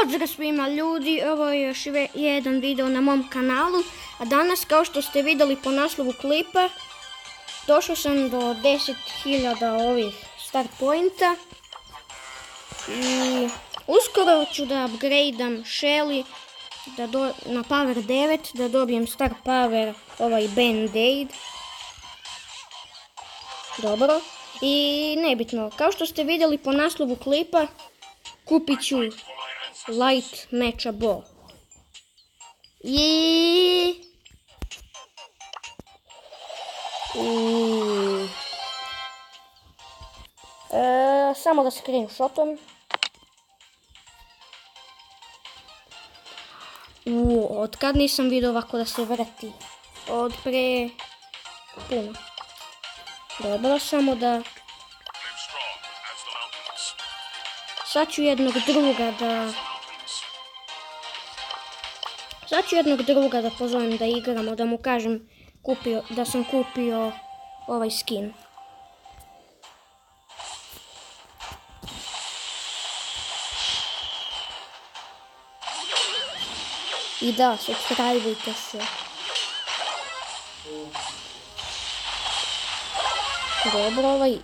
Pozdrav svima ljudi, ovo je još jedan video na mom kanalu, a danas kao što ste vidjeli po naslovu klipa, došao sam do 10.000 ovih start pointa i uskoro ću da upgradeam Shelly na power 9, da dobijem star power ovaj Band-Aid. Dobro, i nebitno, kao što ste vidjeli po naslovu klipa, kupit ću Light Matcha Ball. Samo da screenshotam. Od kad nisam vidio ovako da se vrti? Od pre puno. Dobro, samo da... Sad ću jednog druga da pozovem da igramo, da mu kažem da sam kupio ovaj skin. I da, subscribeujte se. Dobro, ovaj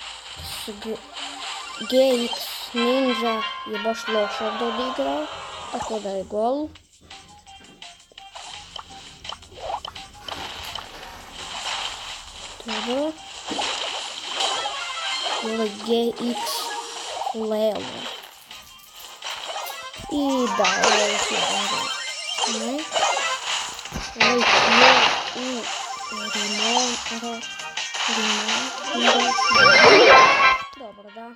GX Ninja je baš loše odigrao, tako da je gol. Dobro. Ovaj GX Leo. I da, ovo je jedan gol. Ne. Dobro, da.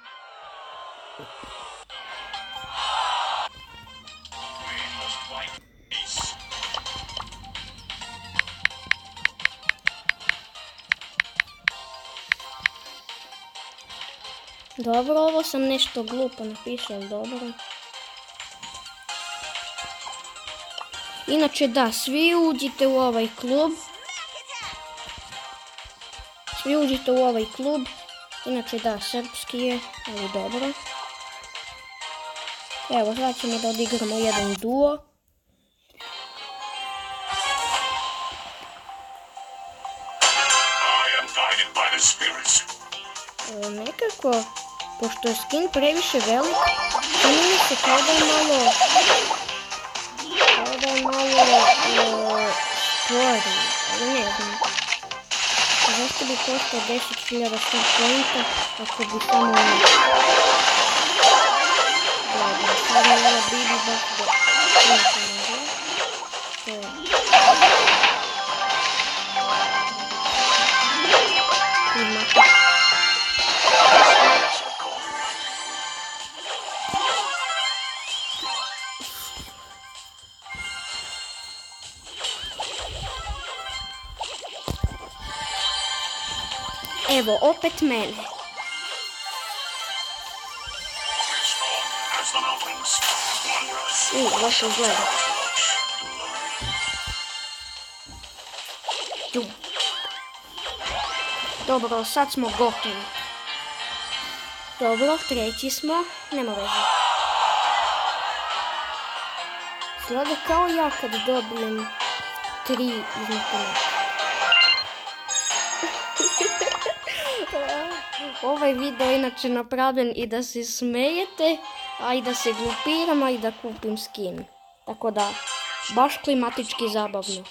Dobro, ovo sam nešto glupo napisao, ali dobro. Inače da, svi uđite u ovaj klub. Inače da, srpski je, ali dobro. Evo, sad ćemo da odigramo jedan duo. Nekako, pošto je skin previše velik, čini mi se kao da je malo stvari, ali ne znam. Zašto bi koštao 10.000 star pointa ako bi samo ono... Dobro, sada je ova Bibi baš do... Evo, opet mene. Loše izgleda. Dobro, sad smo gotovi. Dobro, treći smo. Nema veze. Gleda kao ja kad dobijem 3 iznaka. Ovaj video je inače napravljen i da se smejete, a i da se glupiram, a i da kupim skin. Tako da, baš klimatički zabavno.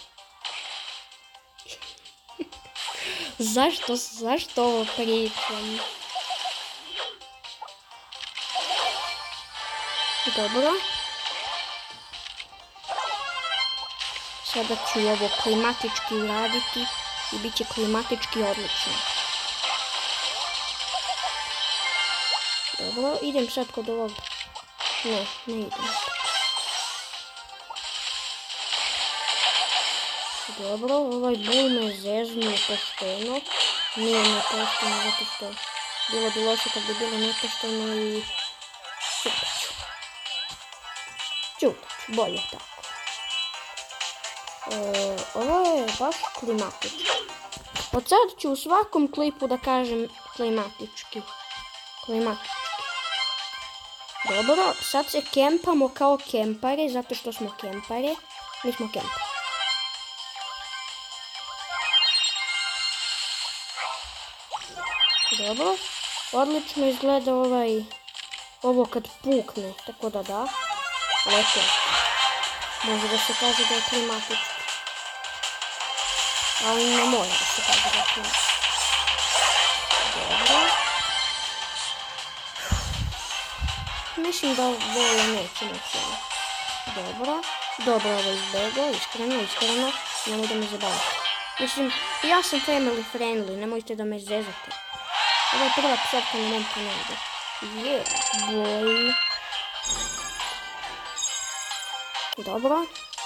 Zašto ovo pričam? Dobro. Sada ću ovo klimatički uraditi i bit će klimatički odlično. Dobro, idem sad kod ovog... Ne idem. Dobro, ovaj bull me zeznuo pošteno. Nije nepošteno zato što bilo bi loše kad bi bilo nepošteno i... Čutaću, bolje tako. Ovo je baš klimatički. Od sad ću u svakom klipu da kažem klimatički. Dobro, sad se kempamo kao kempare, zato što smo kempare. Mi smo kempare. Dobro, odlično izgleda ovo kad pukne, tako da da. Lepo. Može da se kaže da je klimatički. Ali ne mora da se kaže da je klimatički. Dobro. Mislim da ovo neće moći. Dobro. Dobro ovo izbjegao, iskreno. Nemoj da me zabavite. Mislim, ja sam family friendly, nemojte da me zezate. Ovo je prva psovka na mom kanalu. Yeah, boy. Dobro.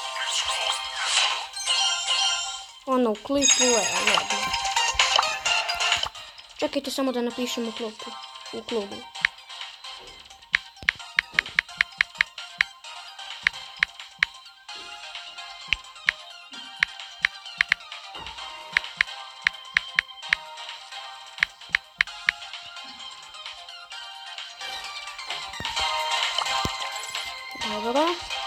Ono u klipu je, ne. Čekajte samo da napišem u klubu. Dobro.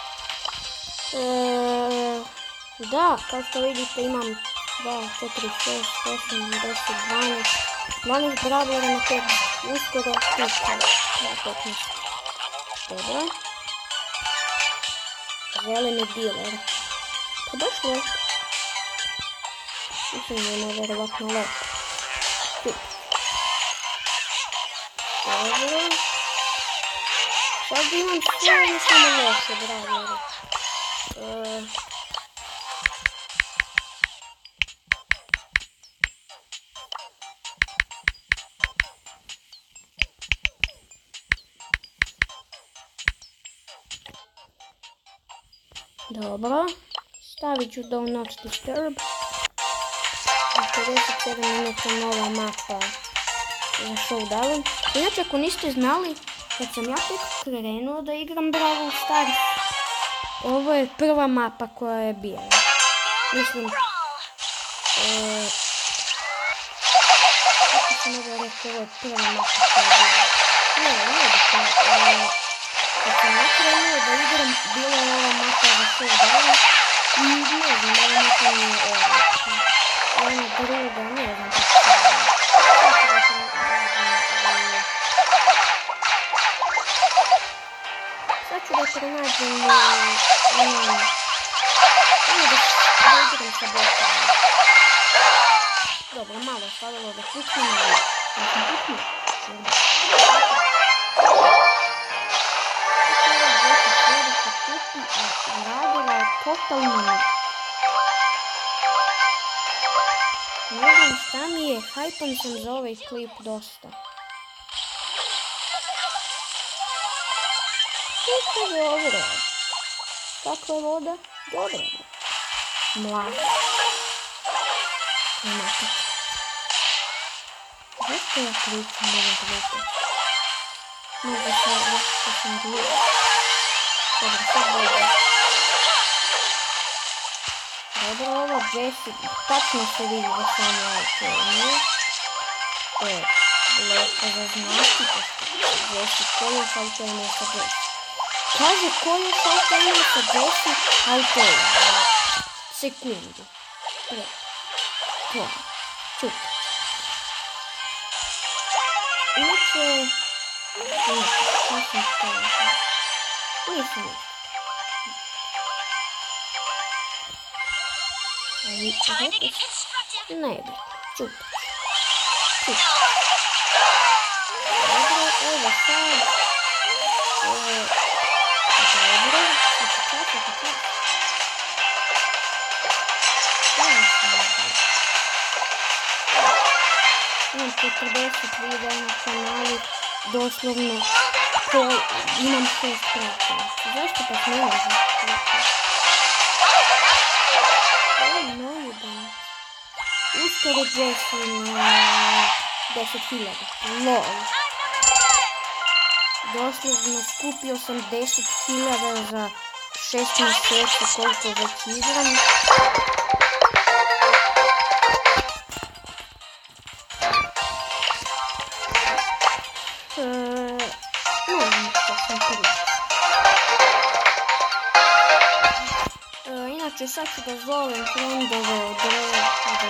Da, kao što vidite imam 2, 4, 6, 8, 10, 12 bravora na 5, uskoro 15. Dobro. Zeleni dealer. Pa baš lepo. Mislim da je nevjerovatno lepo. Dobro. Sad imam sve samo loše bravore. Dobro, stavit ću Do Not Disturb. 57 minuta nova mapa za Showdown. Inače, ako niste znali, kad sam ja tek krenuo da igram Brawl Stars, ovo je prva mapa koja je bila. Mislim, kako sam mogla reći, ovo je prva mapa koja je bila. Ne bitno. Kad sam ja krenuo da igram, bila je ova mapa za Showdown i ne znam, ova mapa nije odlična. Ona druga, ne znam kako se zove. Sad ću da pronađem ono da igram sa botovima. Dobro, malo stavilo da puknem, ali ja sam puknuo. Radila je totalno ništa. Ne znam šta mi je, hajpan sam za ovaj klip dosta. Što je dobro? Kakva je voda? Dobra. Mlaka. Mlaka. Zašto ja pričam ovo klipu? Možda što sam gledala. Dobro, sad dobro. Dobro, ovo Jessie, tačno se vidi da sam ja nije. To je lepo za znati, Jessie, ko još auto ima sa Jessie? Kaže, ko još auto ima sa Jessie, auto je. Sekundu. To. Čup. Inače, šta sam htjela? Nisam. Ne bi, čup. Dobro, evo sad. Dobro, čas. Imam 40 videa na kanalu, doslovno imam 6 pratila. Zašto pa ne možem? Ovo je najbolje. Uskoro Jessie na 10.000. LOL. Doslovno skupio sam 10.000 za 6 mjeseci koliko već igram. Ne znam što sam Inače, sad ću da zovem frendove od kraja.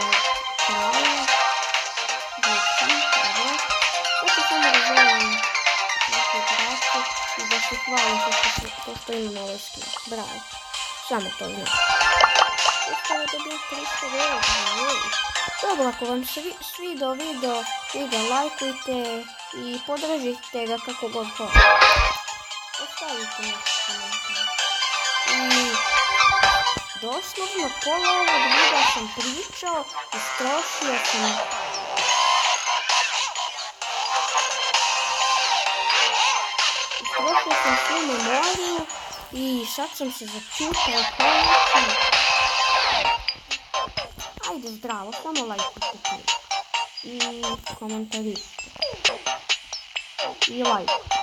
Sad ću samo da zovem neke igrače i da se hvalim što imam ovaj skin. Bravo. Samo to znam. Uskoro je dobio 300 vjerujem. Dobro, ako vam se svidio video, vi ga lajkujte i podržite ga kako god hoće. Ostavite neki komentar. I doslovno pola ovog videa sam pričao, istrošio sam svu memoriju i sad sam se začutao konačno. Ajde zdravo, samo lajkujte i komentarišite. I lajkujte.